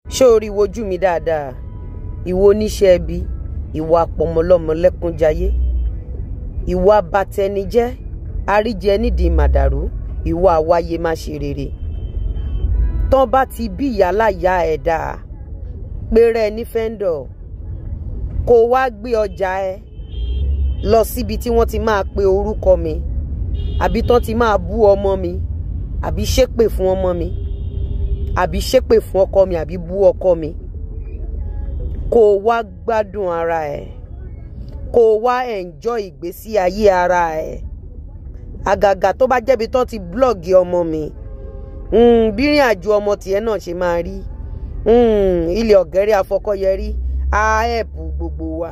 ṣé orí wojú mi dáadáa ìwọ oníṣẹ́ ẹbí ìwà àpọ̀mọlọ́mọ lẹ́kúnjayé ìwà abatẹnijẹ́ àríjẹ nídìí màdàrú ìwà àwáyé má ṣe rere tán bá ti bí ìyáláyà ẹ̀dá péré ní fẹ́ńdọ̀ kó wá gbé ọjà ẹ lọ síbi tí wọ́n ti máa pe orúkọ mi àbí tán ti máa bú ọmọ mi àbí ṣépè fún ọmọ mi àbí ṣépè fún ọkọ mi àbí bú ọkọ mi kó wá gbádùn ara ẹ kó wá enjoy ìgbésí ayé ara ẹ àgàgà tó bá jẹ́bi tán ti blọ́ọ̀gì ọmọ mi bí ìrìn àjò ọmọ tiẹ̀ náà ṣe máa rí ilé ọ̀gẹ́rẹ́ afọkọ́yẹrí á ẹ̀pù gbogbo wa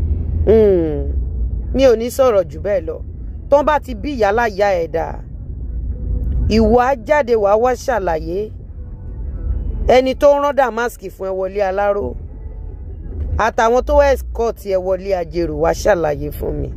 mi ò ní sọ̀rọ̀ jù bẹ́ẹ̀ lọ tán bá ti bí ìyáláyà ẹ̀dá ìwọ á jáde wá wá ṣàlàyé ẹni tó rán dàmásìkì fún ẹ wọlé aláró àtàwọn tó escort ẹ wọlé ajérò wá ṣàlàyé fún mi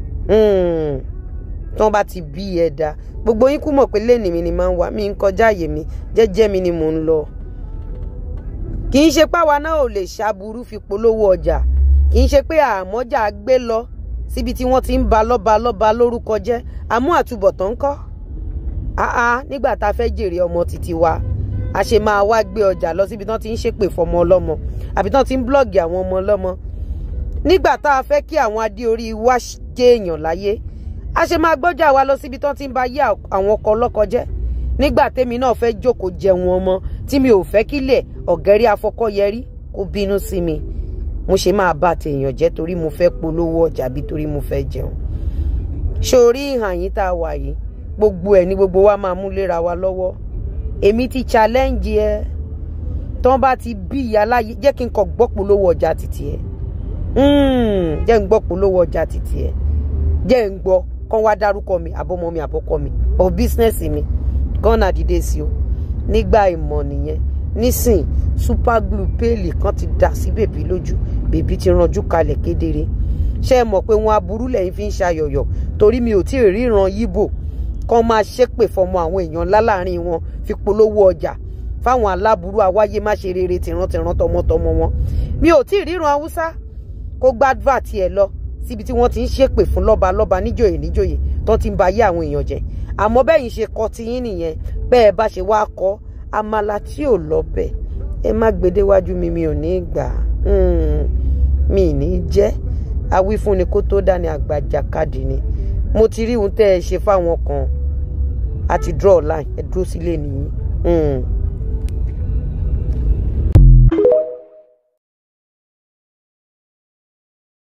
tán bá ti bí ẹ̀dá gbogbo yín kú mọ̀ pé lẹ́nìí mi ni máa ń wá mi ń kọjá àyè mi jẹ́jẹ́ mi ni mò ń lọ kì í ṣe páwa náà ò lè ṣàbùrú fi polówó ọjà kì í ṣe pé àmọ́jà gbé lọ síbi tí wọ́n ti ń ba lọ́ba lórúkọ jẹ́ àmú àtúbọ̀tán kọ́ nígbà tá a fẹ́ jèrè ọmọ títí wa a ṣe máa wá gbé ọjà lọ síbi tí wọ́n ti ń ṣépè fọmọ ọlọ́mọ àbí tí wọ́n ti ń blọ́ọ̀gì àwọn ọmọ ọlọ́mọ nígbà tá a fẹ́ kí àwọn adé orí wa jẹ́ èèyàn láyé a ṣe máa gbọ́jà wa lọ síbi tí wọ́n ti ń ba yé àwọn ọkọ ọlọ́kọ jẹ́ nígbà tèmi náà fẹ́ jókòó jẹun ọmọ tí mi ò fẹ́ kílẹ̀ ọ̀gẹ́rẹ́ afọkọ́yẹrí kó bínú sí mi mo ṣe máa bá tèèyàn jẹ́ torí mo fẹ́ polówó ọjà bí torí mo fẹ́ jẹun sórí ìhàn yín tá a wà yìí gbogbo ẹ̀ ní gbogbo wa máa mú léra wa lọ́wọ́ èmi ti challenge ẹ tán bá ti bí ìyá láyé jẹ́ kí n kàn gbọ́ polówó ọjà títì ẹ jẹ́ n gbọ́ polówó ọjà títì ẹ jẹ́ n gbọ́ kán wá dárúkọ mi àbọ̀mọ mi àbọ̀kọ mi of business mi kán náà dìde sí o nígbà ìmọ̀ nìyẹn nísìn super glue péèlì kan ti dà sí bèbí lójú bèbí ti ranjú kalẹ̀ kedere ṣé ẹ mọ̀ pé wọn aburú lẹ́yìn fi ń ṣayọ̀yọ̀ torí mi ò tí ì ríran yíbò kán máa ṣépè fọmọ àwọn èèyàn ńlá láàrin wọn fi polówó ọjà fáwọn aláburú awáyé má ṣe rere tìrántìrán tọmọtọmọ wọn mi ò tí ì ríran haúsá kó gbádùá tiẹ̀ lọ síbi tí wọ́n ti ń ṣépè fún lọ́ba níjòyè níjòyè tó ti ń ba ayé àwọn èèyàn jẹ́ àmọ́ bẹ́yìn ṣe kọ́ tiyín nìyẹn bẹ́ẹ̀ bá ṣe wá kọ́ àmàlà tí ò lọ́bẹ̀ ẹ má gbedéwájú mi ò ní gbà mi ní jẹ́ awífúnni kó tó dání àgbàjàkadì ni mo ti rí ohun tẹ́ ẹ ṣe fáwọn kan àti draw line ẹ dúró sílé nìyí.